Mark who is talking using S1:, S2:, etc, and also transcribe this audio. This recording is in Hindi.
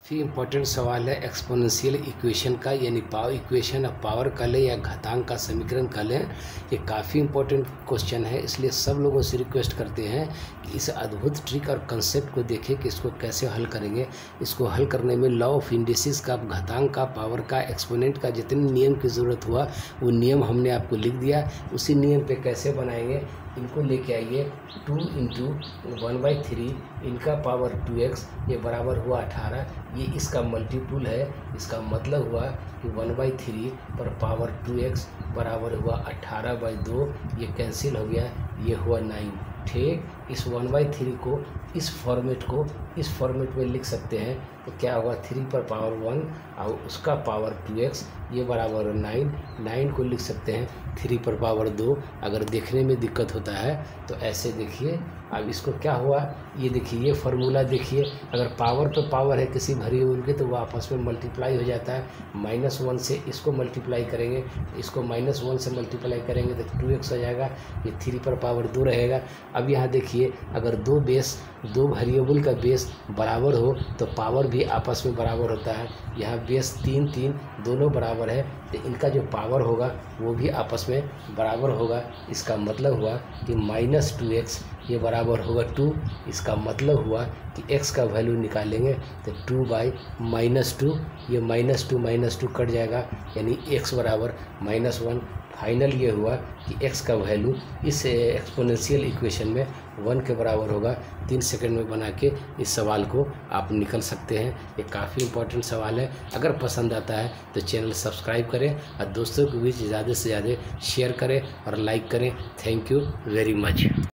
S1: काफ़ी इम्पोर्टेंट सवाल है एक्सपोनेंशियल इक्वेशन का, यानी इक्वेशन ऑफ पावर का लें या घातांक का समीकरण का लें। ये काफ़ी इम्पोर्टेंट क्वेश्चन है, इसलिए सब लोगों से रिक्वेस्ट करते हैं कि इस अद्भुत ट्रिक और कंसेप्ट को देखें कि इसको कैसे हल करेंगे। इसको हल करने में लॉ ऑफ इंडिसेस का, घातांक का, पावर का, एक्सपोनेंट का जितने नियम की ज़रूरत हुआ वो नियम हमने आपको लिख दिया। उसी नियम पे कैसे बनाएंगे, इनको लेके आइए। 2 इंटू 1/3 इनका पावर 2x ये बराबर हुआ 18। ये इसका मल्टीपुल है, इसका मतलब हुआ कि 1/3 पर पावर 2x बराबर हुआ 18/2। ये कैंसिल हो गया, ये हुआ 9। ठीक, इस 1/3 को इस फॉर्मेट में लिख सकते हैं। तो क्या होगा, 3 पर पावर 1 और उसका पावर 2x ये बराबर 9। 9 को लिख सकते हैं 3 पर पावर 2। अगर देखने में दिक्कत होता है तो ऐसे देखिए। अब इसको क्या हुआ, ये देखिए, ये फार्मूला देखिए। अगर पावर पे पावर है किसी वेरिएबल के तो वो आपस में मल्टीप्लाई हो जाता है। -1 से इसको मल्टीप्लाई करेंगे, इसको -1 से मल्टीप्लाई करेंगे तो 2x हो जाएगा। ये 3 पर पावर 2 रहेगा। अब यहाँ देखिए, अगर दो वेरिएबल का बेस बराबर हो तो पावर भी आपस में बराबर होता है। यहाँ बेस 3 दोनों बराबर है तो इनका जो पावर होगा वो भी आपस में बराबर होगा। इसका मतलब हुआ कि -2x ये बराबर होगा 2। इसका मतलब हुआ कि x का वैल्यू निकालेंगे तो 2/-2, ये -2 कट जाएगा, यानी x बराबर -1। फाइनल ये हुआ कि x का वैल्यू इस एक्सपोनेंशियल इक्वेशन में 1 के बराबर होगा। 3 सेकंड में बना के इस सवाल को आप निकल सकते हैं। ये काफ़ी इम्पोर्टेंट सवाल है। अगर पसंद आता है तो चैनल सब्सक्राइब करें और दोस्तों के बीच ज़्यादा से ज़्यादा शेयर करें और लाइक करें। Thank you very much.